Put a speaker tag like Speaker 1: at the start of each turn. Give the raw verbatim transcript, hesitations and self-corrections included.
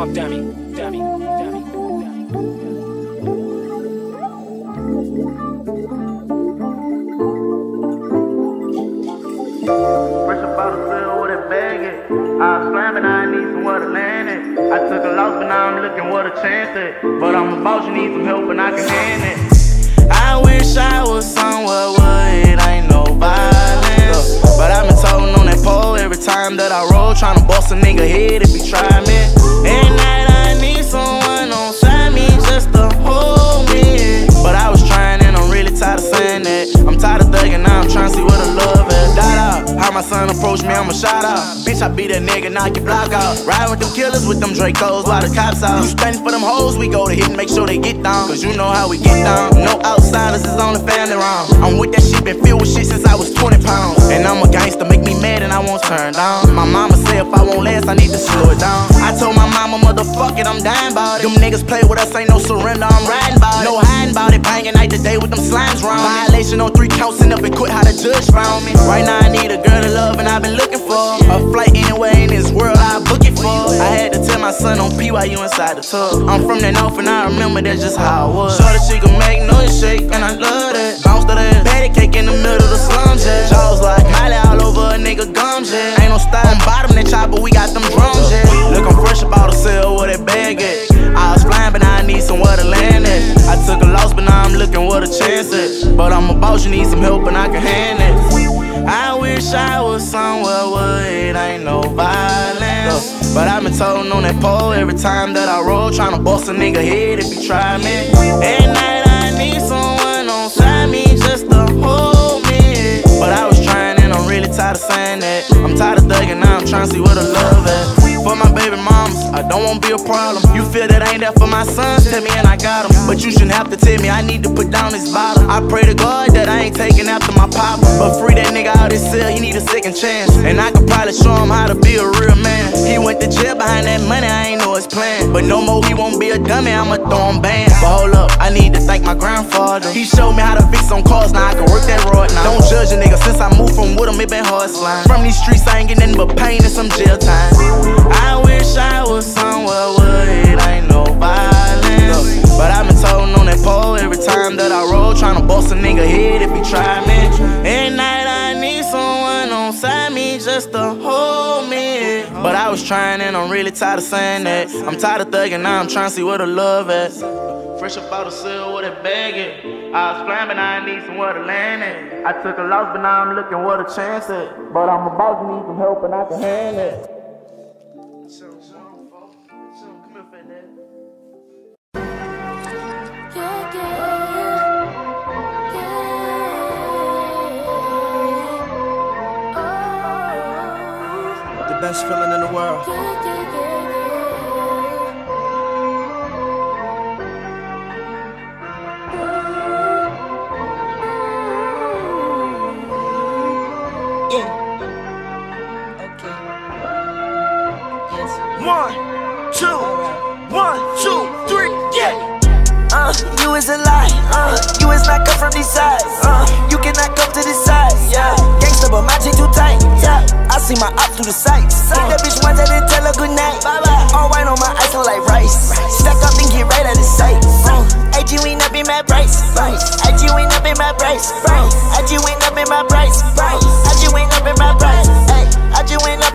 Speaker 1: Talk dummy, dummy, dummy, dummy.
Speaker 2: Fresh about the field with a bag it. I was climbing, I need somewhere to land it. I took a loss, but now I'm looking what a chance at. But I'm a boss, you need some help, and I can hand it. I wish I was somewhere where it ain't no violence. But I've been toting on that pole every time that I roll, tryna bust a nigga head if he try me. At night I need someone on side me just to hold me. But I was trying and I'm really tired of saying that. I'm tired of thugging, now I'm trying to see where the love is. Dot out, how my son approach me, I'ma shout out. Bitch, I beat that nigga, knock your block out. Riding with them killers with them Dracos while the cops out. You stunting for them hoes, we go to hit and make sure they get down. Cause you know how we get down. No outsiders, it's only family round. I'm with that shit, been filled with shit since I was twenty pounds. And I'm a gangster, make me mad and I won't turn down. My mama said if I won't last, I need to slow it down. I told my mama, motherfuck it, I'm dying about it. Them niggas play with us, ain't no surrender, I'm riding about it. No hiding about it, banging night to day with them slimes round. Violation on three counts and up and quit how the judge found me. Right now I need a girl to love and I've been looking for a flight anywhere in this world, I book it for. I had to tell my son on P while you inside the tub. I'm from that north and I remember that's just how I was. Sure that she can make noise shake and I love that. Bounce to that patty cake in the middle of the slums, yeah. Jaws like Miley all over a nigga gums, yeah. Ain't no style on bottom that chopper, we got them drums, yeah. Look, I'm fresh about to sell where that bag at. I was flying but now I need somewhere to land at. I took a loss but now I'm looking what a chance at. But I'm a boss, you need some help and I can hand it. I wish I was somewhere where it ain't no violence. But I've been toting on that pole every time that I roll, tryna bust a nigga head if he try me. At night I need someone on side me just to hold me. But I was trying and I'm really tired of saying that. I'm tired of thugging, now I'm trying to see where the love at. For my baby mamas, I don't wanna be a problem. You feel that I ain't there for my sons, tell me and I got them. But you shouldn't have to tell me I need to put down this bottle. I pray to God that I ain't taking after my papa. But free that nigga out his cell, he need a second chance. And I could probably show him how to be a real man. He went to jail behind that money, I ain't know his plan. But no more, he won't be a dummy, I'ma throw him banned. But hold up, I need to thank my grandfather. He showed me how to fix on cars, now I can work that road now. Don't judge a nigga, since I moved from with him, it been hard slime. From these streets, I ain't getting nothing but pain and some jail time. I wish I was somewhere where it ain't no violence. But I've been toting on that pole every time that I roll, tryna bust a nigga head if he try me. At night I need someone on side me just to hold me. But I was trying and I'm really tired of saying that. I'm tired of thugging, now I'm trying to see where the love at. Fresh up out the cell with a bag it. I was climbing, I need somewhere to land it. I took a loss, but now I'm looking what a chance at. But I'm about to need some help and I can hand it.
Speaker 3: The best feeling in the world. Yeah. Okay. Yes. One, two, one, two, three, yeah. Uh, you is a lie. Uh, you is not come from these sides. Uh, you cannot come to this side. Yeah. Gangsta, but my chain too tight. Yeah. I see my op through the sights. Uh, that bitch once I didn't tell her good night. Bye bye. All white on my ice look like rice. Stack up and get right out of sight. Uh, I G ain't up in my price. I G ain't up in my price. I G ain't up in my price. I G ain't up in my price. Hey, I G ain't up.